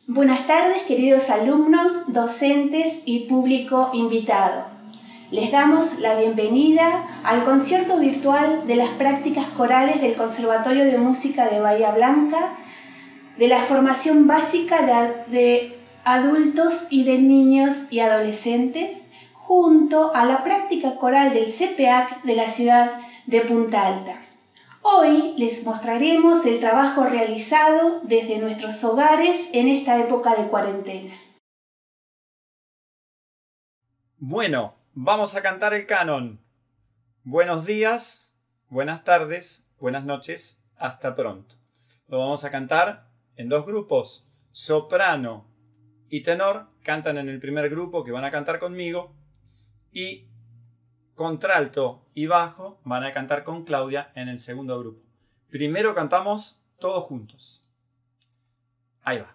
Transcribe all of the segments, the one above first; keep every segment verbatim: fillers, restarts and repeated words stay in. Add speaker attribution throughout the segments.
Speaker 1: Buenas tardes, queridos alumnos, docentes y público invitado. Les damos la bienvenida al concierto virtual de las prácticas corales del Conservatorio de Música de Bahía Blanca, de la formación básica de, de adultos y de niños y adolescentes, junto a la práctica coral del C P A C de la ciudad de Punta Alta. Hoy les mostraremos el trabajo realizado desde nuestros hogares en esta época de cuarentena.
Speaker 2: Bueno, vamos a cantar el canon. Buenos días, buenas tardes, buenas noches, hasta pronto. Lo vamos a cantar en dos grupos. Soprano y tenor cantan en el primer grupo, que van a cantar conmigo, y contralto y bajo van a cantar con Claudia en el segundo grupo. Primero cantamos todos juntos. Ahí va.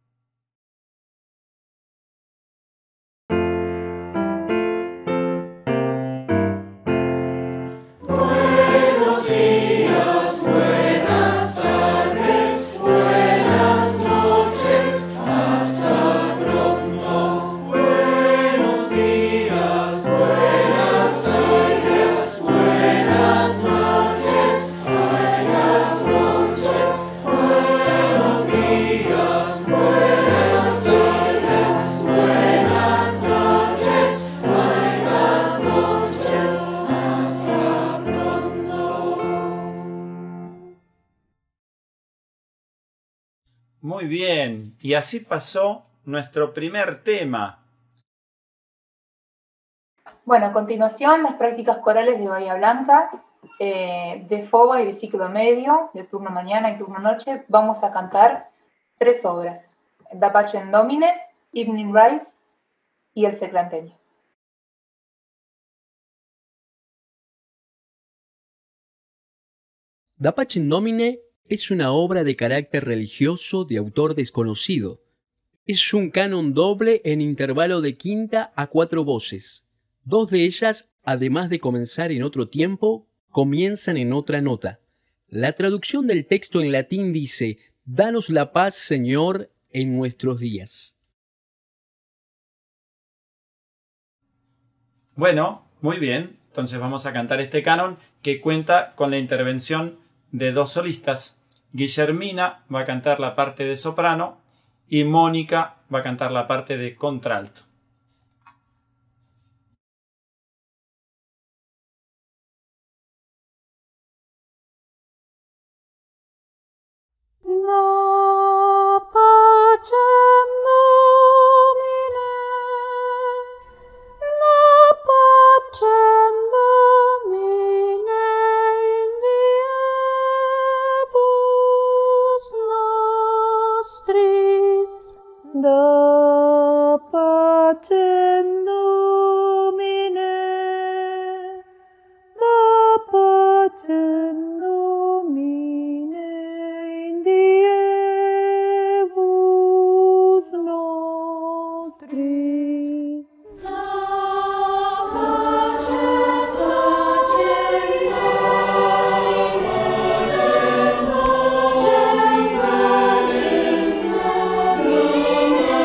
Speaker 3: Buenos días, buenas tardes, buenas noches, hasta pronto. Buenos días, buenas tardes, buenas noches, hasta pronto. Buenos días, buenas tardes, buenas noches, hasta pronto.
Speaker 2: Muy bien, y así pasó nuestro primer tema.
Speaker 4: Bueno, a continuación las prácticas corales de Bahía Blanca, eh, de FOBA y de ciclo medio, de turno mañana y turno noche, vamos a cantar tres obras: Da Pacem Domine, Evening Rise y El Seclanteño.
Speaker 5: Da Pacem Domine es una obra de carácter religioso de autor desconocido. Es un canon doble en intervalo de quinta a cuatro voces. Dos de ellas, además de comenzar en otro tiempo, comienzan en otra nota. La traducción del texto en latín dice: «Danos la paz, Señor, en nuestros días».
Speaker 2: Bueno, muy bien. Entonces vamos a cantar este canon que cuenta con la intervención de dos solistas. Guillermina va a cantar la parte de soprano y Mónica va a cantar la parte de contralto.
Speaker 3: Da pacem Domine, da pacem Domine in diebus nostris, da pacem Domine, da pacem Domine in diebus nostris. Da pacem, pacem Domine, pacem, pacem Domine,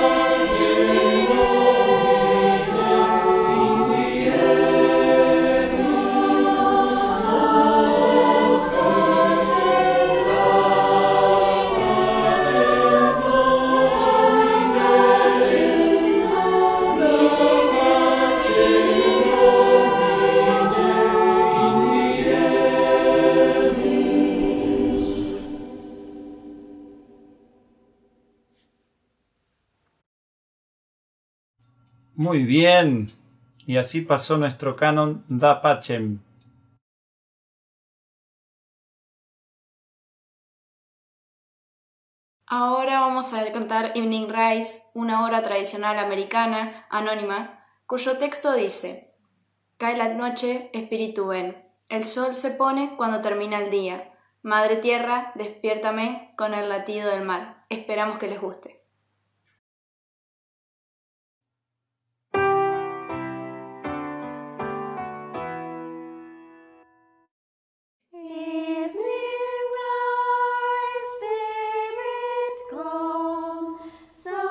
Speaker 2: Muy bien. Y así pasó nuestro canon Da Pacem.
Speaker 6: Ahora vamos a cantar Evening Rise, una obra tradicional americana, anónima, cuyo texto dice: Cae la noche, espíritu ven. El sol se pone cuando termina el día. Madre tierra, despiértame con el latido del mar. Esperamos que les guste.
Speaker 3: Evening rise, spirit calm, so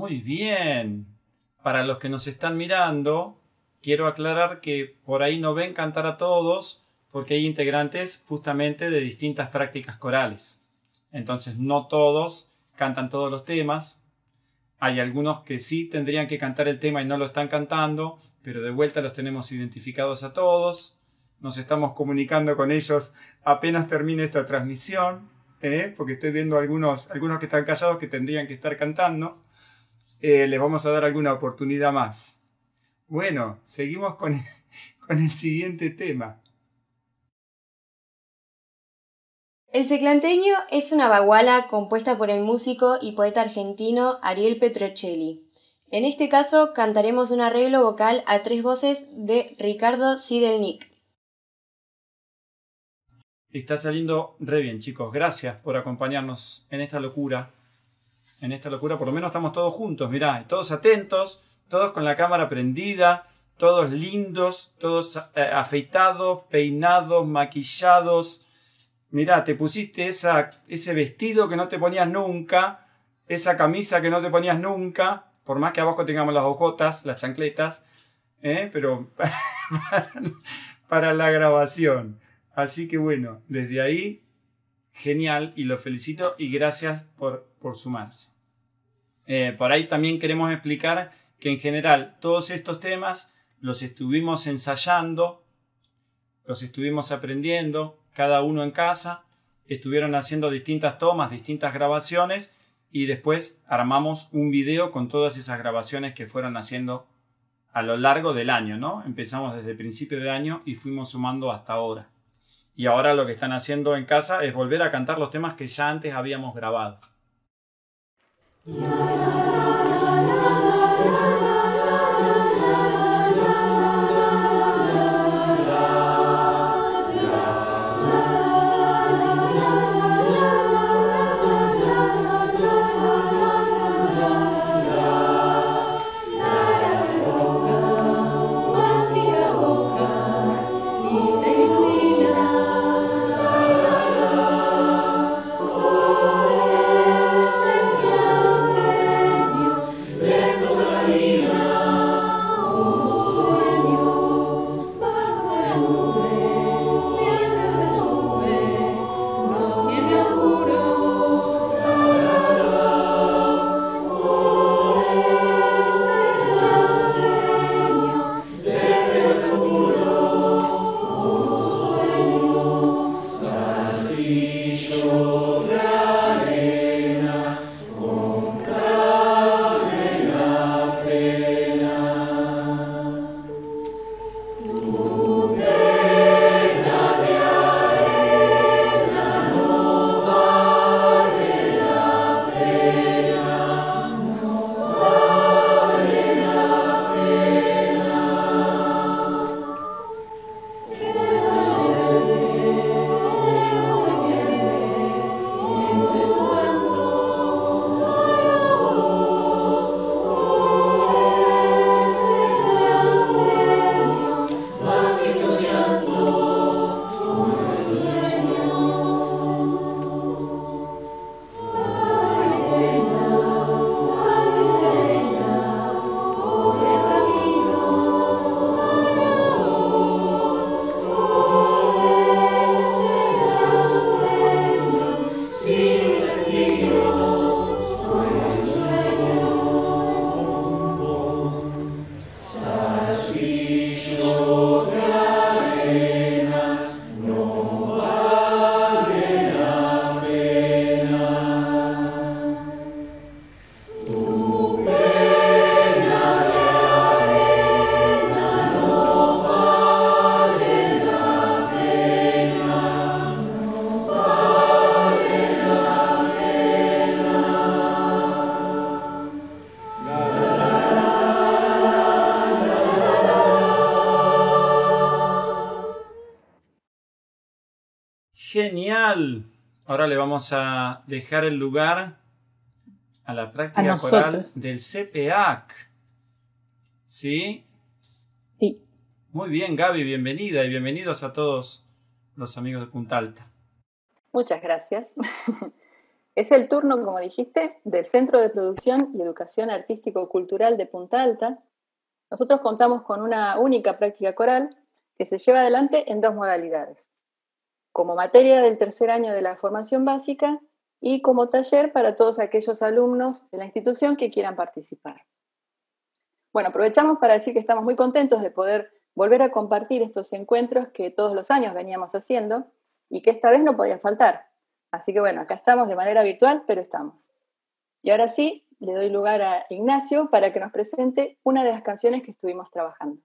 Speaker 2: Muy bien. Para los que nos están mirando, quiero aclarar que por ahí no ven cantar a todos porque hay integrantes justamente de distintas prácticas corales. Entonces no todos cantan todos los temas. Hay algunos que sí tendrían que cantar el tema y no lo están cantando, pero de vuelta los tenemos identificados a todos. Nos estamos comunicando con ellos apenas termine esta transmisión, ¿eh? Porque estoy viendo algunos, algunos que están callados que tendrían que estar cantando. Eh, les vamos a dar alguna oportunidad más. Bueno, seguimos con el, con el siguiente tema.
Speaker 7: El ciclanteño es una baguala compuesta por el músico y poeta argentino Ariel Petrocelli. En este caso cantaremos un arreglo vocal a tres voces de Ricardo Sidelnik.
Speaker 2: Está saliendo re bien, chicos. Gracias por acompañarnos en esta locura. En esta locura, por lo menos estamos todos juntos, mirá, todos atentos, todos con la cámara prendida, todos lindos, todos eh, afeitados, peinados, maquillados. Mirá, te pusiste esa, ese vestido que no te ponías nunca, esa camisa que no te ponías nunca, por más que abajo tengamos las hojotas, las chancletas, ¿eh? Pero para, para la grabación. Así que bueno, desde ahí, genial, y los felicito y gracias por, por sumarse. Eh, por ahí también queremos explicar que en general todos estos temas los estuvimos ensayando, los estuvimos aprendiendo, cada uno en casa, estuvieron haciendo distintas tomas, distintas grabaciones y después armamos un video con todas esas grabaciones que fueron haciendo a lo largo del año, ¿no? Empezamos desde el principio de año y fuimos sumando hasta ahora. Y ahora lo que están haciendo en casa es volver a cantar los temas que ya antes habíamos grabado. ¡Genial! Ahora le vamos a dejar el lugar a la práctica
Speaker 4: A
Speaker 2: coral
Speaker 4: nosotros.
Speaker 2: del C P A C. ¿Sí?
Speaker 4: Sí.
Speaker 2: Muy bien, Gaby, bienvenida y bienvenidos a todos los amigos de Punta Alta.
Speaker 8: Muchas gracias. Es el turno, como dijiste, del Centro de Producción y Educación Artístico-Cultural de Punta Alta. Nosotros contamos con una única práctica coral que se lleva adelante en dos modalidades: como materia del tercer año de la formación básica y como taller para todos aquellos alumnos de la institución que quieran participar. Bueno, aprovechamos para decir que estamos muy contentos de poder volver a compartir estos encuentros que todos los años veníamos haciendo y que esta vez no podía faltar. Así que bueno, acá estamos de manera virtual, pero estamos. Y ahora sí, le doy lugar a Ignacio para que nos presente una de las canciones que estuvimos trabajando.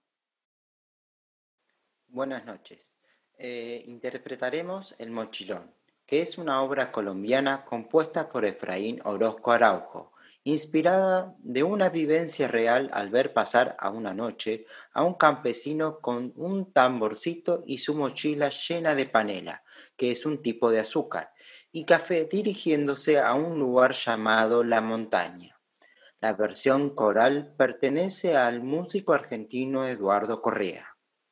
Speaker 9: Buenas noches. Eh, interpretaremos El Mochilón, que es una obra colombiana compuesta por Efraín Orozco Araujo, inspirada de una vivencia real al ver pasar a una noche a un campesino con un tamborcito y su mochila llena de panela, que es un tipo de azúcar, y café, dirigiéndose a un lugar llamado La Montaña. La versión coral pertenece al músico argentino Eduardo Correa.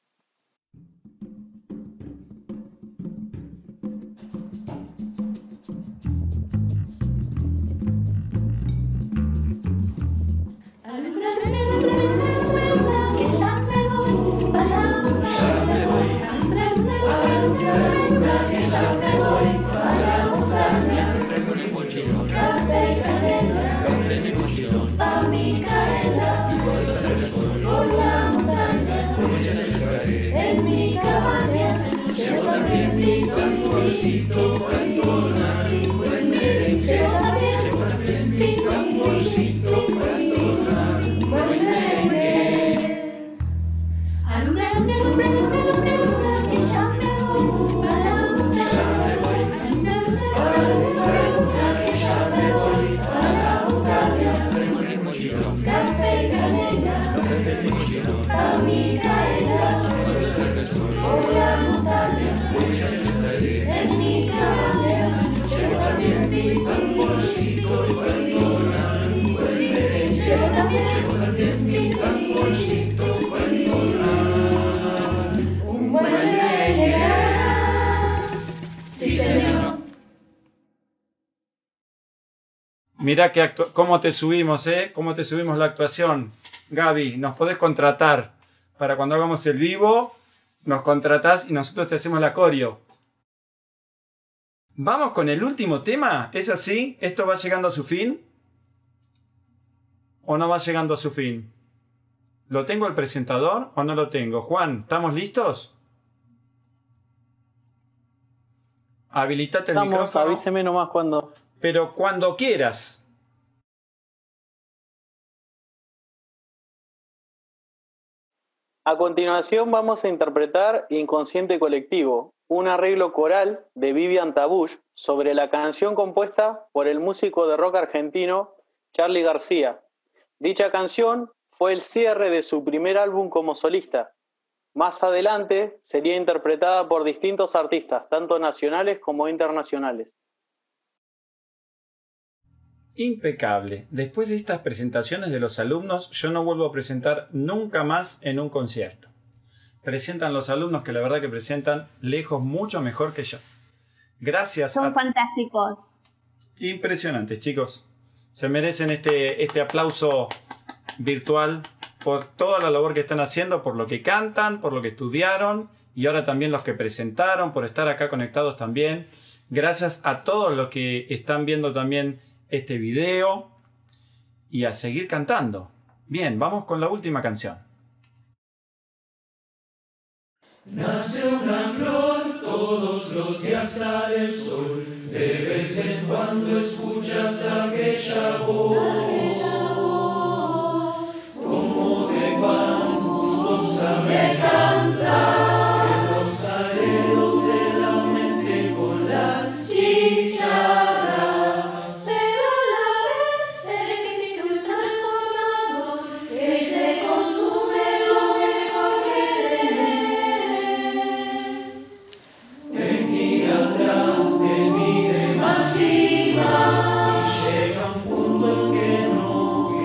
Speaker 2: Mirá que actu- cómo te subimos, ¿eh? Cómo te subimos la actuación. Gaby, nos podés contratar para cuando hagamos el vivo, nos contratás y nosotros te hacemos la coreo. Vamos con el último tema. ¿Es así? ¿Esto va llegando a su fin? ¿O no va llegando a su fin? ¿Lo tengo el presentador o no lo tengo? Juan, ¿estamos listos? Habilitate el
Speaker 10: Estamos,
Speaker 2: micrófono.
Speaker 10: avíseme nomás cuando...
Speaker 2: Pero cuando quieras.
Speaker 10: A continuación vamos a interpretar Inconsciente Colectivo, un arreglo coral de Vivian Tabush sobre la canción compuesta por el músico de rock argentino Charly García. Dicha canción fue el cierre de su primer álbum como solista. Más adelante sería interpretada por distintos artistas, tanto nacionales como internacionales.
Speaker 2: Impecable. Después de estas presentaciones de los alumnos, yo no vuelvo a presentar nunca más en un concierto. Presentan los alumnos que la verdad que presentan lejos mucho mejor que yo. Gracias.
Speaker 1: Son
Speaker 2: a...
Speaker 1: fantásticos.
Speaker 2: Impresionantes, chicos. Se merecen este, este aplauso virtual por toda la labor que están haciendo, por lo que cantan, por lo que estudiaron y ahora también los que presentaron, por estar acá conectados también. Gracias a todos los que están viendo también este video y a seguir cantando. Bien, vamos con la última canción.
Speaker 3: Nace una flor, todos los días sale el sol, de vez en cuando escuchas aquella voz, como de cuando sabe cantar, en los aleros de la mente con las chicharras. Pero a la vez existe un transformador que se consume lo mejor que tenés. En atrás se mide más y más y llega un punto en que no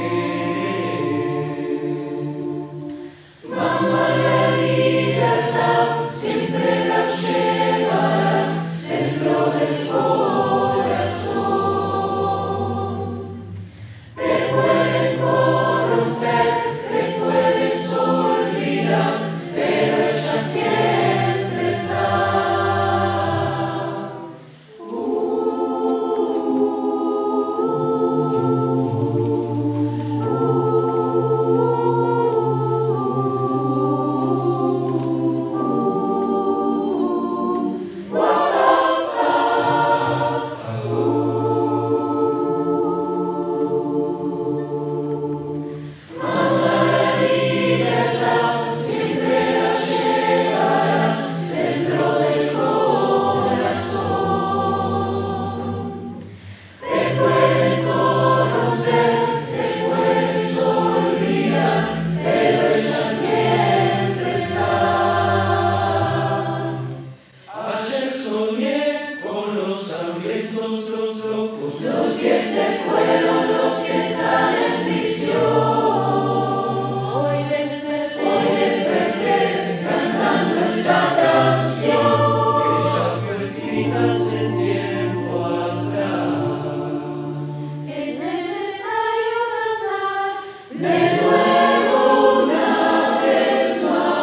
Speaker 3: tiempo atrás. Es necesario cantar de nuevo una vez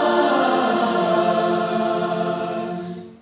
Speaker 3: más.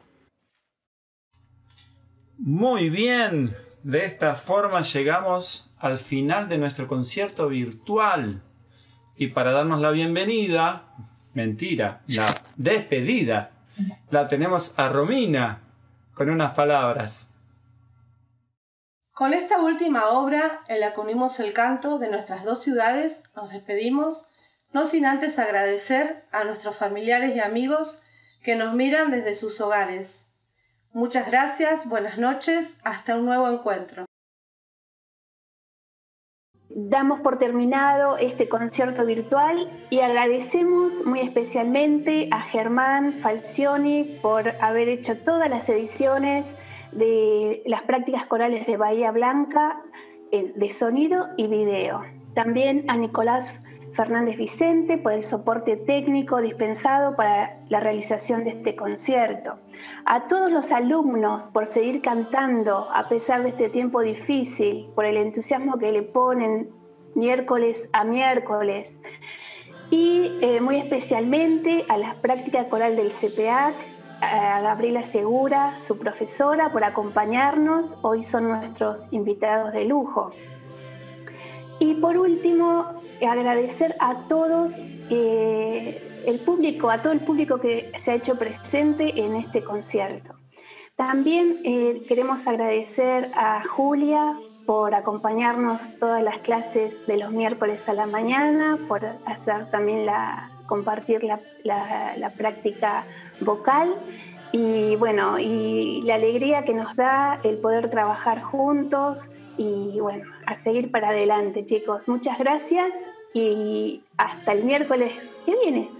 Speaker 2: Muy bien, de esta forma llegamos al final de nuestro concierto virtual. Y para darnos la bienvenida, mentira, la despedida, la tenemos a Romina con unas palabras.
Speaker 11: Con esta última obra, en la que unimos el canto de nuestras dos ciudades, nos despedimos, no sin antes agradecer a nuestros familiares y amigos que nos miran desde sus hogares. Muchas gracias, buenas noches, hasta un nuevo encuentro.
Speaker 1: Damos por terminado este concierto virtual y agradecemos muy especialmente a Germán Falcioni por haber hecho todas las ediciones de las prácticas corales de Bahía Blanca de sonido y video. También a Nicolás Fernández Vicente por el soporte técnico dispensado para la realización de este concierto. A todos los alumnos por seguir cantando a pesar de este tiempo difícil, por el entusiasmo que le ponen miércoles a miércoles. Y eh, muy especialmente a la práctica coral del C P A C, a Gabriela Segura, su profesora, por acompañarnos. Hoy son nuestros invitados de lujo. Y por último, agradecer a todos eh, el público, a todo el público que se ha hecho presente en este concierto. También eh, queremos agradecer a Julia por acompañarnos todas las clases de los miércoles a la mañana, por hacer también la, compartir la, la, la práctica vocal y bueno, y la alegría que nos da el poder trabajar juntos y bueno, a seguir para adelante, chicos. Muchas gracias y hasta el miércoles que viene.